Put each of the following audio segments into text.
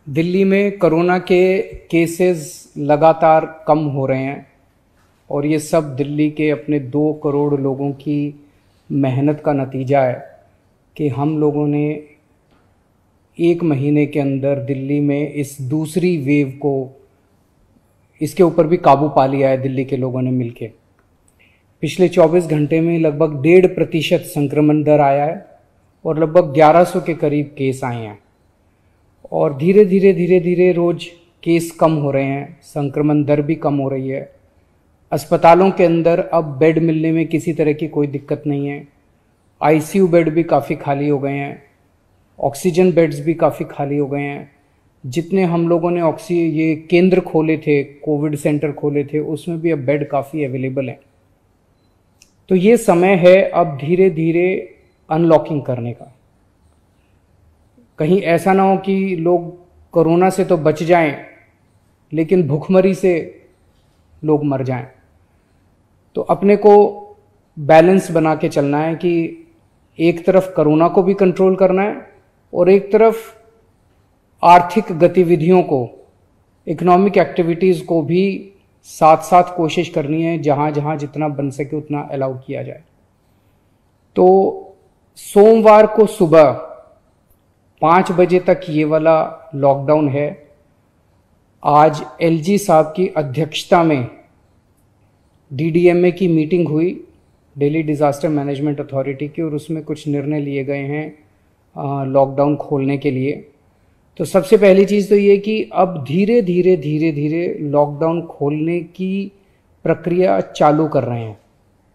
दिल्ली में कोरोना के केसेस लगातार कम हो रहे हैं और ये सब दिल्ली के अपने 2 करोड़ लोगों की मेहनत का नतीजा है कि हम लोगों ने 1 महीने के अंदर दिल्ली में इस दूसरी वेव को, इसके ऊपर भी काबू पा लिया है दिल्ली के लोगों ने मिलके। पिछले 24 घंटे में लगभग 1.5% संक्रमण दर आया है और लगभग 1100 के करीब केस आए हैं और धीरे धीरे रोज केस कम हो रहे हैं, संक्रमण दर भी कम हो रही है। अस्पतालों के अंदर अब बेड मिलने में किसी तरह की कोई दिक्कत नहीं है। आईसीयू बेड भी काफ़ी खाली हो गए हैं, ऑक्सीजन बेड्स भी काफ़ी खाली हो गए हैं। जितने हम लोगों ने ये केंद्र खोले थे, कोविड सेंटर खोले थे, उसमें भी अब बेड काफ़ी अवेलेबल हैं। तो ये समय है अब धीरे धीरे अनलॉकिंग करने का। कहीं ऐसा ना हो कि लोग कोरोना से तो बच जाएं लेकिन भूखमरी से लोग मर जाएं। तो अपने को बैलेंस बना के चलना है कि एक तरफ कोरोना को भी कंट्रोल करना है और एक तरफ आर्थिक गतिविधियों को, इकोनॉमिक एक्टिविटीज़ को भी साथ साथ कोशिश करनी है, जहाँ जहाँ जितना बन सके उतना अलाउ किया जाए। तो सोमवार को सुबह 5 बजे तक ये वाला लॉकडाउन है। आज एलजी साहब की अध्यक्षता में डीडीएमए की मीटिंग हुई, दिल्ली डिज़ास्टर मैनेजमेंट अथॉरिटी की, और उसमें कुछ निर्णय लिए गए हैं लॉकडाउन खोलने के लिए। तो सबसे पहली चीज़ तो ये कि अब धीरे धीरे लॉकडाउन खोलने की प्रक्रिया चालू कर रहे हैं।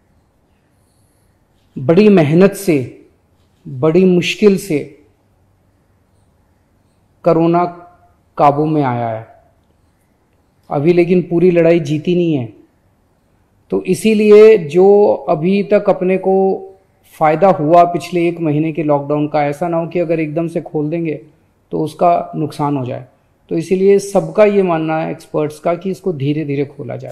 बड़ी मेहनत से, बड़ी मुश्किल से कोरोना काबू में आया है अभी, लेकिन पूरी लड़ाई जीती नहीं है। तो इसीलिए जो अभी तक अपने को फ़ायदा हुआ पिछले 1 महीने के लॉकडाउन का, ऐसा ना हो कि अगर एकदम से खोल देंगे तो उसका नुकसान हो जाए। तो इसीलिए सबका ये मानना है, एक्सपर्ट्स का, कि इसको धीरे धीरे खोला जाए।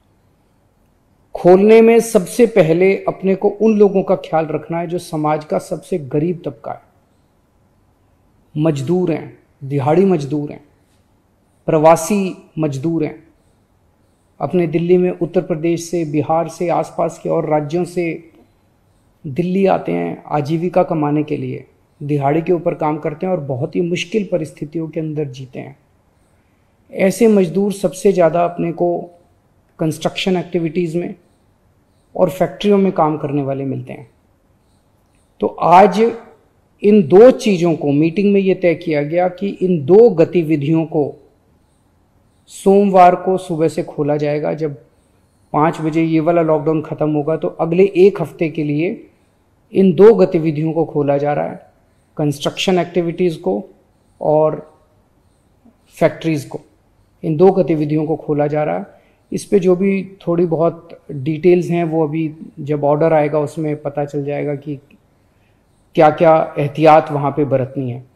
खोलने में सबसे पहले अपने को उन लोगों का ख्याल रखना है जो समाज का सबसे गरीब तबका है। मजदूर हैं, दिहाड़ी मजदूर हैं, प्रवासी मजदूर हैं। अपने दिल्ली में उत्तर प्रदेश से, बिहार से, आसपास के और राज्यों से दिल्ली आते हैं आजीविका कमाने के लिए, दिहाड़ी के ऊपर काम करते हैं और बहुत ही मुश्किल परिस्थितियों के अंदर जीते हैं। ऐसे मजदूर सबसे ज़्यादा अपने को कंस्ट्रक्शन एक्टिविटीज़ में और फैक्ट्रियों में काम करने वाले मिलते हैं। तो आज इन 2 चीज़ों को, मीटिंग में ये तय किया गया कि इन 2 गतिविधियों को सोमवार को सुबह से खोला जाएगा। जब 5 बजे ये वाला लॉकडाउन ख़त्म होगा तो अगले 1 हफ्ते के लिए इन 2 गतिविधियों को खोला जा रहा है, कंस्ट्रक्शन एक्टिविटीज़ को और फैक्ट्रीज़ को। इन 2 गतिविधियों को खोला जा रहा है। इस पे जो भी थोड़ी बहुत डिटेल्स हैं वो अभी जब ऑर्डर आएगा उसमें पता चल जाएगा कि क्या क्या एहतियात वहाँ पे बरतनी है।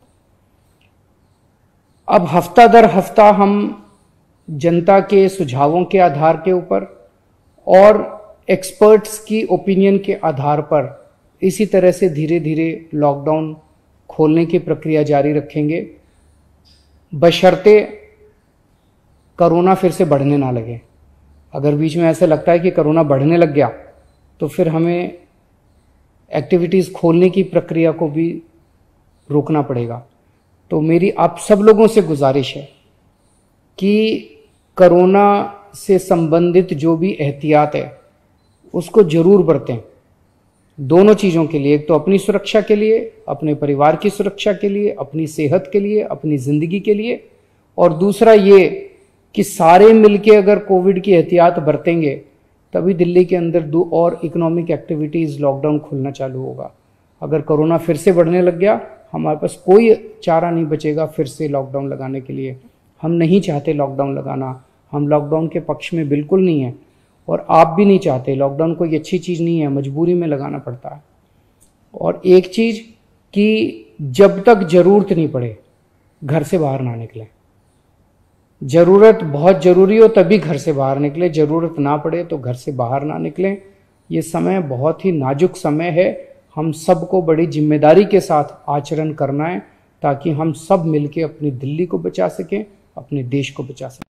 अब हफ्ता दर हफ्ता हम जनता के सुझावों के आधार के ऊपर और एक्सपर्ट्स की ओपिनियन के आधार पर इसी तरह से धीरे धीरे लॉकडाउन खोलने की प्रक्रिया जारी रखेंगे, बशर्ते कोरोना फिर से बढ़ने ना लगे। अगर बीच में ऐसा लगता है कि कोरोना बढ़ने लग गया तो फिर हमें एक्टिविटीज़ खोलने की प्रक्रिया को भी रोकना पड़ेगा। तो मेरी आप सब लोगों से गुजारिश है कि कोरोना से संबंधित जो भी एहतियात है उसको ज़रूर बरतें, दोनों चीज़ों के लिए। एक तो अपनी सुरक्षा के लिए, अपने परिवार की सुरक्षा के लिए, अपनी सेहत के लिए, अपनी ज़िंदगी के लिए, और दूसरा ये कि सारे मिलके अगर कोविड की एहतियात बरतेंगे तभी दिल्ली के अंदर 2 और इकोनॉमिक एक्टिविटीज़ लॉकडाउन खुलना चालू होगा। अगर कोरोना फिर से बढ़ने लग गया, हमारे पास कोई चारा नहीं बचेगा फिर से लॉकडाउन लगाने के लिए। हम नहीं चाहते लॉकडाउन लगाना, हम लॉकडाउन के पक्ष में बिल्कुल नहीं है और आप भी नहीं चाहते। लॉकडाउन कोई अच्छी चीज़ नहीं है, मजबूरी में लगाना पड़ता है। और एक चीज़ कि जब तक ज़रूरत नहीं पड़े घर से बाहर ना निकलें। ज़रूरत बहुत ज़रूरी हो तभी घर से बाहर निकले, ज़रूरत ना पड़े तो घर से बाहर ना निकलें। ये समय बहुत ही नाजुक समय है, हम सबको बड़ी जिम्मेदारी के साथ आचरण करना है ताकि हम सब मिलके अपनी दिल्ली को बचा सकें, अपने देश को बचा सकें।